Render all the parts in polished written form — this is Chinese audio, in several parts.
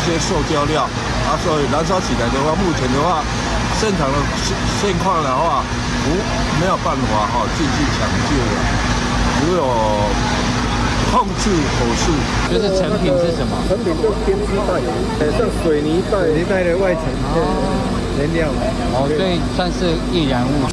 些塑胶料啊，所以燃烧起来的话，目前的话，现场的现况的话，没有办法进去抢救了，只有控制火势。 就是成品是什么？ 成品就是编织袋，像水泥袋的外层原料。 哦，所以算是易燃物。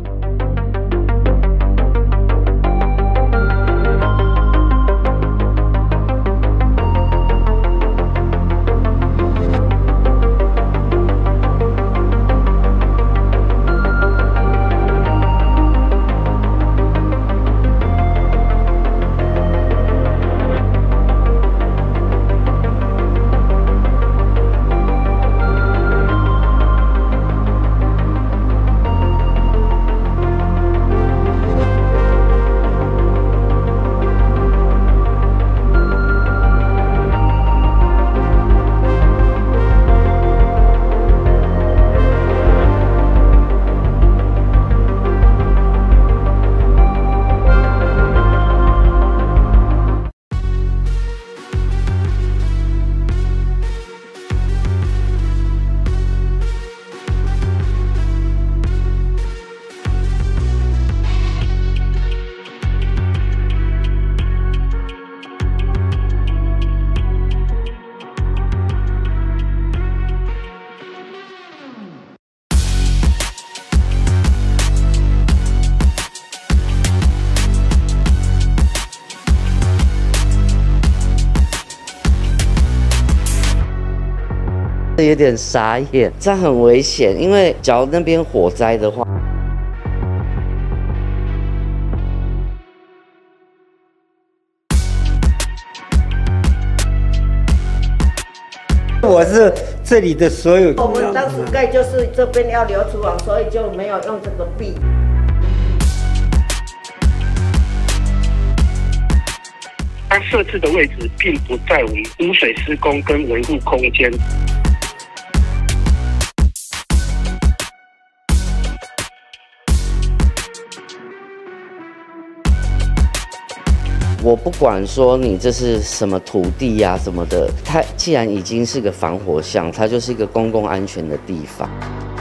有点傻眼，这样很危险，因为假如那边火灾的话， 我是这里的所有。 我们当时盖就是这边要留厨房，所以就没有用这个壁。 它设置的位置并不在我们污水施工跟维护空间。 我不管说你这是什么土地呀、什么的，它既然已经是个防火巷，它就是一个公共安全的地方。